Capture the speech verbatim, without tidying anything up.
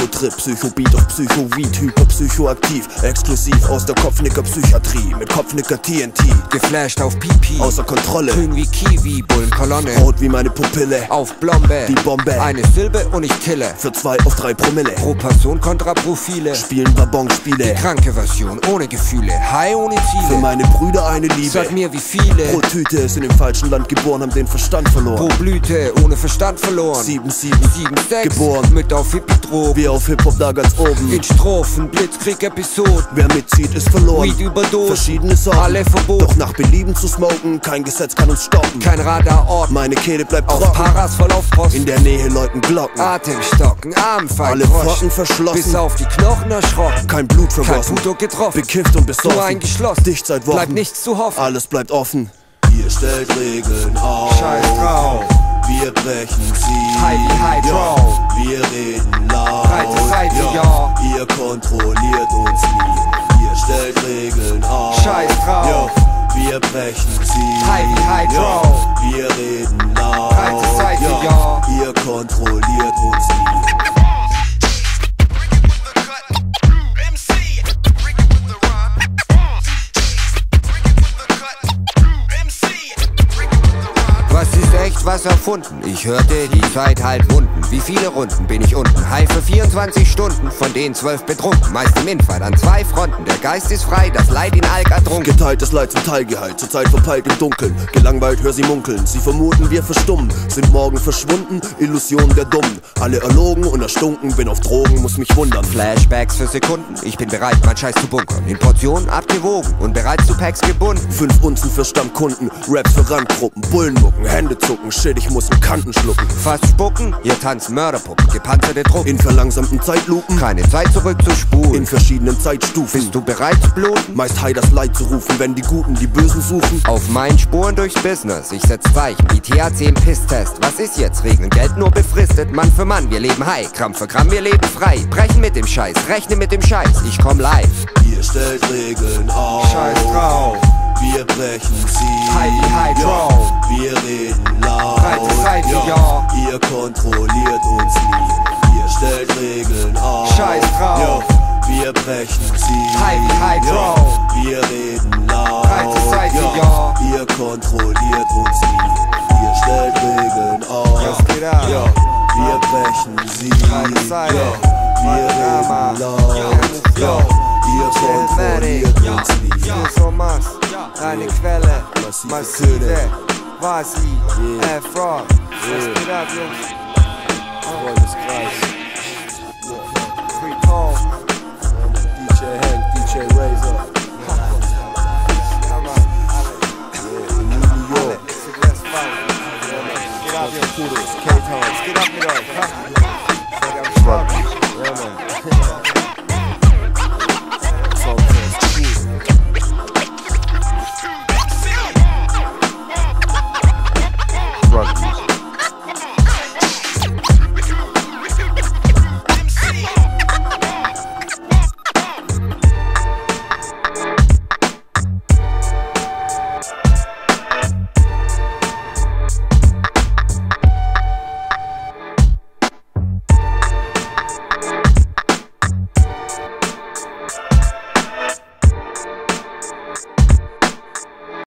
Psychotrip, Psychobeat auf Psychoweed, hyperpsychoaktiv, exklusiv aus der Kopfnicker-Psychiatrie, mit Kopfnicker-T N T. Geflasht auf Pipi, außer Kontrolle, grün wie Kiwi, Bullenkolonne, rot wie meine Pupille, auf Blombe, die Bombe, eine Silbe und ich tille, für zwei auf drei Promille, pro Person kontra Profile, spielen Wabonspiele, die kranke Version, ohne Gefühle, high ohne Ziele, für meine Brüder eine Liebe, sag mir wie viele, pro Tüte ist in dem falschen Land geboren, haben den Verstand verloren, pro Blüte, ohne Verstand verloren, sieben sieben, sieben sechs, geboren, mit auf Hippie-Drogen, wir auf Hip-Hop da ganz oben, in Strophen, Blitzkrieg-Episoden, wer mitzieht ist verloren, Weed-Überdosen, verschiedene Sorten, alle verboten, doch nach Belieben zu smoken, kein Gesetz kann uns stoppen, kein Radarort, meine Kehle bleibt auf trocken, Paras voll auf Posten, in der Nähe läuten Glocken, Atemstocken, Armfein, alle Pforten verschlossen, bis auf die Knochen erschrocken, kein Blut kein vergossen, Puto getroffen, bekifft und besoffen, nur eingeschlossen, dicht seit Wochen, bleibt nichts zu hoffen, alles bleibt offen. Ihr stellt Regeln auf, scheiß drauf, wir brechen sie, Heidi, Heidi, ja. drauf, Wir reden laut, breite Seite, ja. ja. Ihr kontrolliert uns nie, ihr stellt Regeln auf, scheiß drauf, ja. Wir brechen sie, Heidi, Heidi, ja. drauf, Wir reden laut, breite Seite, ja. ja. Ihr kontrolliert uns nie. Was ist echt, was erfunden? Ich hörte, die Zeit halt Wunden. Wie viele Runden bin ich unten? High für vierundzwanzig Stunden, von denen zwölf betrunken. Meist im Infight an zwei Fronten. Der Geist ist frei, das Leid in Alk ertrunken. Geteiltes Leid zum Teilgehalt, zur Zeit verpeilt im Dunkeln. Gelangweilt, hör sie munkeln. Sie vermuten, wir verstummen. Sind morgen verschwunden, Illusionen der Dummen. Alle erlogen und erstunken, bin auf Drogen, muss mich wundern. Flashbacks für Sekunden, ich bin bereit, mein Scheiß zu bunkern. In Portionen abgewogen und bereits zu Packs gebunden. Fünf Unzen für Stammkunden, Raps für Randgruppen, Bullenmucken, Hände zucken, shit, ich muss in Kanten schlucken. Fast spucken, hier tanzen Mörderpuppen, gepanzerte Truppen. In verlangsamten Zeitlupen, keine Zeit zurück zu spulen. in verschiedenen Zeitstufen. Bist du bereit zu bluten? Meist high das Leid zu rufen, wenn die Guten die Bösen suchen. Auf meinen Spuren durchs Business, ich setz Zeichen wie T H C im Pisstest. Was ist jetzt? Regeln Geld nur befristet, Mann für Mann, wir leben high. Gramm für Gramm, wir leben frei. Brechen mit dem Scheiß, rechne mit dem Scheiß, ich komm live. Ihr stellt Regeln auf, Scheiß drauf, wir brechen sie, Heidi, Heidi, ja. drauf, Wir reden laut, breite Seite, ja. Ihr kontrolliert uns nie, ihr stellt Regeln auf, Scheiß drauf, ja. Wir brechen sie, Heidi, Heidi, ja. drauf, Wir reden laut, breite Seite, ja. Ihr kontrolliert uns nie, ihr stellt Regeln auf, Was geht ab? ja. Wir brechen sie, breite Seite, ja. Wir reden laut, ja. Ihr kontrolliert uns nie. so Mass, eine Quelle, massive, Vasi, F-Rock. Was geht ab, Jungs? Freundeskreis. Free Paul, D J Hank, D J Razor. ja Mann, alle, In New alle, York. Südwestfalen. Geht ab, Jungs, Kudos, Cape Town. geht ab mit euch, ha? Seid ihr am Start? Ja, Mann.